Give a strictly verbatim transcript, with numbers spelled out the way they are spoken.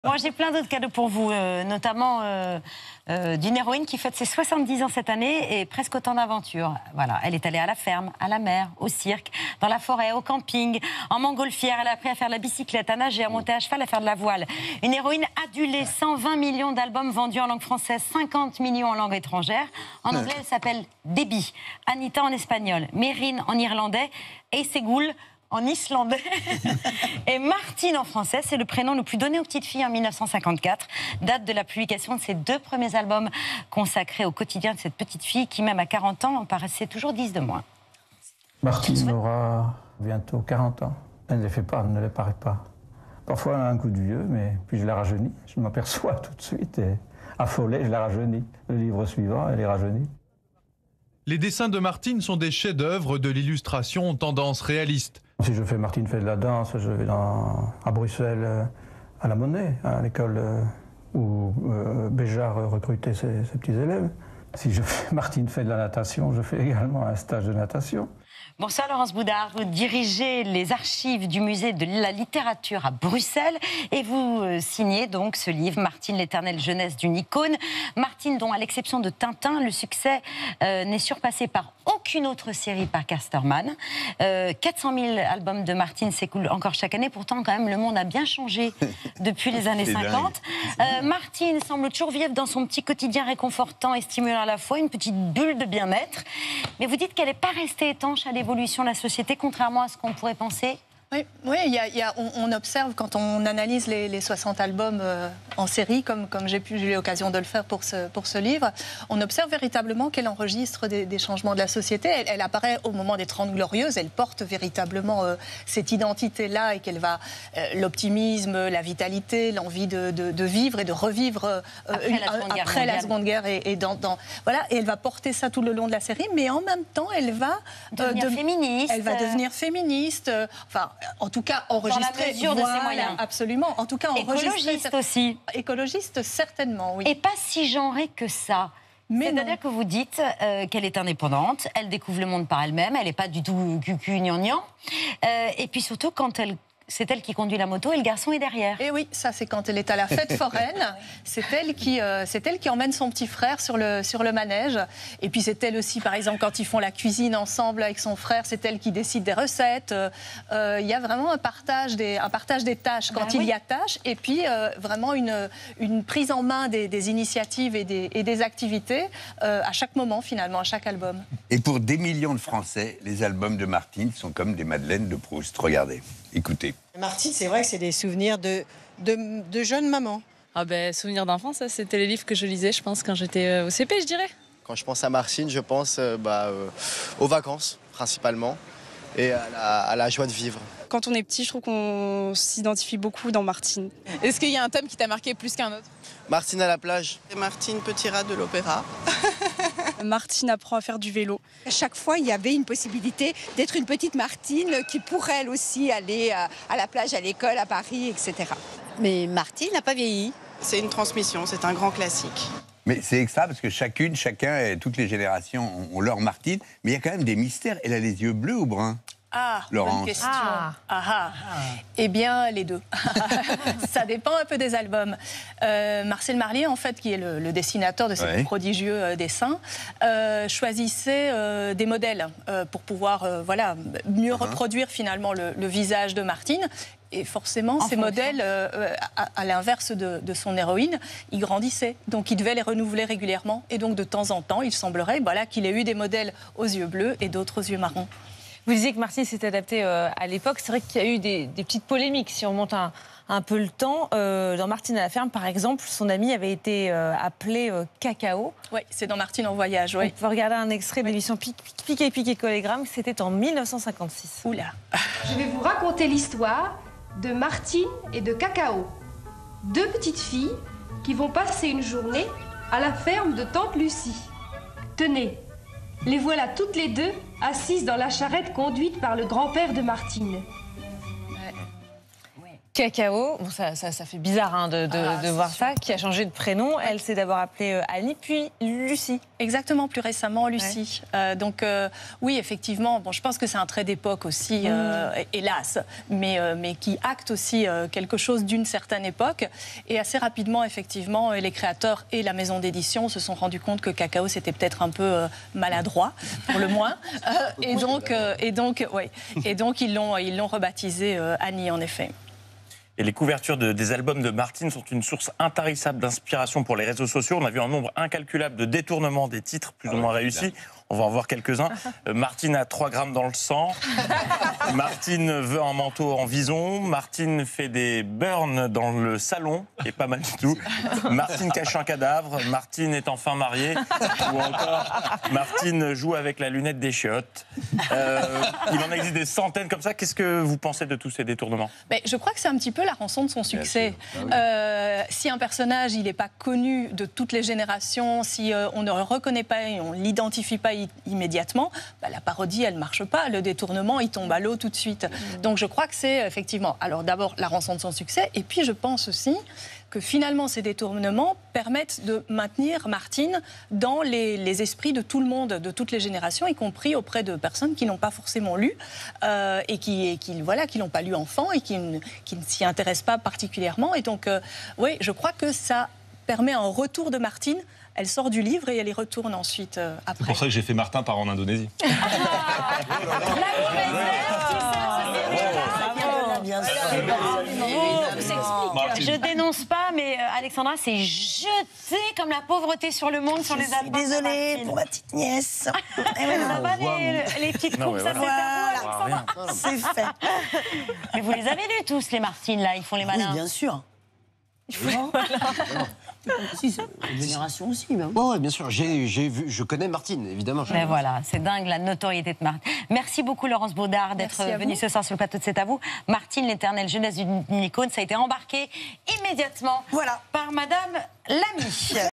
Moi, j'ai plein d'autres cadeaux pour vous, euh, notamment euh, euh, d'une héroïne qui fête ses soixante-dix ans cette année et presque autant d'aventures. Voilà, elle est allée à la ferme, à la mer, au cirque, dans la forêt, au camping, en montgolfière. Elle a appris à faire de la bicyclette, à nager, à monter à cheval, à faire de la voile. Une héroïne adulée, cent vingt millions d'albums vendus en langue française, cinquante millions en langue étrangère. En anglais, elle s'appelle Debbie, Anita en espagnol, Mérine en irlandais et Segoul en islandais. Et Martine en français, c'est le prénom le plus donné aux petites filles en mille neuf cent cinquante-quatre, date de la publication de ses deux premiers albums consacrés au quotidien de cette petite fille qui, même à quarante ans, en paraissait toujours dix de moins. Martine aura bientôt quarante ans. Elle ne les fait pas, elle ne les paraît pas. Parfois, elle a un coup de vieux, mais puis je la rajeunis. Je m'aperçois tout de suite et affolée, je la rajeunis. Le livre suivant, elle est rajeunie. Les dessins de Martine sont des chefs-d'œuvre de l'illustration tendance réaliste. Si je fais Martine fait de la danse, je vais dans, à Bruxelles, à la Monnaie, à l'école où euh, Béjart recrutait ses, ses petits élèves. Si je fais Martine fait de la natation, je fais également un stage de natation. Bonsoir Laurence Boudard, vous dirigez les archives du musée de la littérature à Bruxelles et vous euh, signez donc ce livre, Martine, l'éternelle jeunesse d'une icône. Martine dont, à l'exception de Tintin, le succès euh, n'est surpassé par aucune autre série par Casterman. Euh, quatre cent mille albums de Martine s'écoulent encore chaque année, pourtant quand même le monde a bien changé depuis les années cinquante. Euh, Martine semble toujours vivre dans son petit quotidien réconfortant et stimulant à la fois, une petite bulle de bien-être. Mais vous dites qu'elle n'est pas restée étanche à l'évolution de la société, contrairement à ce qu'on pourrait penser. Oui, oui y a, y a, on, on observe quand on analyse les, les soixante albums euh, en série, comme, comme j'ai eu l'occasion de le faire pour ce, pour ce livre, on observe véritablement qu'elle enregistre des, des changements de la société. Elle, elle apparaît au moment des Trente Glorieuses, elle porte véritablement euh, cette identité-là et qu'elle va, euh, l'optimisme, la vitalité, l'envie de, de, de vivre et de revivre euh, après, une, la, seconde après la Seconde Guerre. Et, et, dans, dans, voilà, et elle va porter ça tout le long de la série, mais en même temps, elle va devenir euh, de, féministe. Elle va devenir féministe, euh, enfin, en tout cas, enregistrer. Dans la mesure voilà, de ses moyens. Absolument. En tout cas, enregistrer. Écologiste aussi. Écologiste, certainement, oui. Et pas si genrée que ça. C'est-à-dire que vous dites euh, qu'elle est indépendante, elle découvre le monde par elle-même, elle n'est pas du tout cucu gnangnan. Euh, et puis surtout, quand elle... c'est elle qui conduit la moto et le garçon est derrière. Et oui, ça c'est quand elle est à la fête foraine. C'est elle qui, euh, c'est elle qui emmène son petit frère sur le, sur le manège. Et puis c'est elle aussi, par exemple, quand ils font la cuisine ensemble avec son frère, c'est elle qui décide des recettes. Il euh, y a vraiment un partage des, un partage des tâches quand ben il oui. y a tâches. Et puis euh, vraiment une, une prise en main des, des initiatives et des, et des activités euh, à chaque moment, finalement, à chaque album. Et pour des millions de Français, les albums de Martine sont comme des madeleines de Proust. Regardez, écoutez. Martine, c'est vrai que c'est des souvenirs de, de, de jeune maman. Ah ben, souvenirs d'enfance, c'était les livres que je lisais, je pense, quand j'étais au C P, je dirais. Quand je pense à Martine, je pense euh, bah, euh, aux vacances, principalement, et à la, à la joie de vivre. Quand on est petit, je trouve qu'on s'identifie beaucoup dans Martine. Est-ce qu'il y a un thème qui t'a marqué plus qu'un autre? Martine à la plage. Martine, petit rat de l'opéra. Martine apprend à faire du vélo. À chaque fois, il y avait une possibilité d'être une petite Martine qui pourrait elle aussi aller à la plage, à l'école, à Paris, et cetera. Mais Martine n'a pas vieilli. C'est une transmission, c'est un grand classique. Mais c'est extra parce que chacune, chacun, toutes les générations ont leur Martine. Mais il y a quand même des mystères. Elle a les yeux bleus ou bruns? Ah, Laurence. bonne question. Ah. Ah, ah. Eh bien, les deux. Ça dépend un peu des albums. Euh, Marcel Marlier, en fait, qui est le, le dessinateur de ces ouais. prodigieux euh, dessins, euh, choisissait euh, des modèles euh, pour pouvoir euh, voilà, mieux uh-huh. reproduire finalement le, le visage de Martine. Et forcément, en ces fonction. modèles, euh, à, à l'inverse de, de son héroïne, ils grandissaient. Donc, il devait les renouveler régulièrement. Et donc, de temps en temps, il semblerait voilà, qu'il ait eu des modèles aux yeux bleus et d'autres aux yeux marrons. Vous disiez que Martine s'est adaptée euh, à l'époque. C'est vrai qu'il y a eu des, des petites polémiques. Si on remonte un, un peu le temps, euh, dans Martine à la ferme, par exemple, son ami avait été euh, appelé euh, Cacao. Oui, c'est dans Martine en voyage. Oui. On peut regarder un extrait de l'émission Pique, Pique et Pique et Collégramme. C'était en mille neuf cent cinquante-six. Oula. Je vais vous raconter l'histoire de Martine et de Cacao. Deux petites filles qui vont passer une journée à la ferme de Tante Lucie. Tenez, les voilà toutes les deux assises dans la charrette conduite par le grand-père de Martine. Cacao, bon, ça, ça, ça fait bizarre hein, de, de, ah, de voir sûr. ça, qui a changé de prénom. Elle s'est d'abord appelée euh, Annie, puis Lucie. Exactement, plus récemment Lucie. Ouais. Euh, donc euh, oui, effectivement, bon, je pense que c'est un trait d'époque aussi, mmh. euh, hélas, mais, euh, mais qui acte aussi euh, quelque chose d'une certaine époque. Et assez rapidement, effectivement, les créateurs et la maison d'édition se sont rendus compte que Cacao, c'était peut-être un peu euh, maladroit, pour le moins. Euh, et, donc, euh, et, donc, ouais. et donc, ils l'ont ils l'ont rebaptisé euh, Annie, en effet. Et les couvertures de, des albums de Martine sont une source intarissable d'inspiration pour les réseaux sociaux. On a vu un nombre incalculable de détournements des titres plus ah ou moins ouais, réussis. On va en voir quelques-uns. Euh, Martine a trois grammes dans le sang. Martine veut un manteau en vison. Martine fait des burns dans le salon, qui est pas mal du tout. Martine cache un cadavre. Martine est enfin mariée. Ou encore, Martine joue avec la lunette des chiottes. Euh, il en existe des centaines comme ça. Qu'est-ce que vous pensez de tous ces détournements ? Mais je crois que c'est un petit peu la rançon de son succès. Ah oui. euh, si un personnage il n'est pas connu de toutes les générations, si euh, on ne le reconnaît pas et on ne l'identifie pas immédiatement, bah, la parodie, elle ne marche pas. Le détournement, il tombe à l'eau tout de suite. Mmh. Donc je crois que c'est effectivement, alors d'abord, la rançon de son succès, et puis je pense aussi que finalement, ces détournements permettent de maintenir Martine dans les, les esprits de tout le monde, de toutes les générations, y compris auprès de personnes qui n'ont pas forcément lu euh, et qui, et qui voilà, qui n'ont pas lu enfant et qui, qui ne s'y intéressent pas particulièrement. Et donc, euh, oui, je crois que ça permet un retour de Martine. Elle sort du livre et elle y retourne ensuite euh, après. C'est pour ça que j'ai fait Martin part en Indonésie. Je dénonce pas, mais euh, Alexandra s'est jetée comme la pauvreté sur le monde, sur les albums. Désolée pour ma petite nièce. Et ouais, ça va, les, les petites coupes, ça fait voilà. C'est fait. Mais vous les avez lus tous, les Martines, là, ils font les malins. Oui, bien sûr. Ils font les malins. Si, c'est une génération aussi. Même. Oh, ouais, bien sûr. J'ai, j'ai vu, je connais Martine, évidemment. Mais voilà, c'est dingue la notoriété de Martine. Merci beaucoup Laurence Baudard d'être venue ce soir sur le plateau de C'est à vous. Martine, l'éternelle jeunesse d'une icône, ça a été embarqué immédiatement voilà. par Madame Lamy.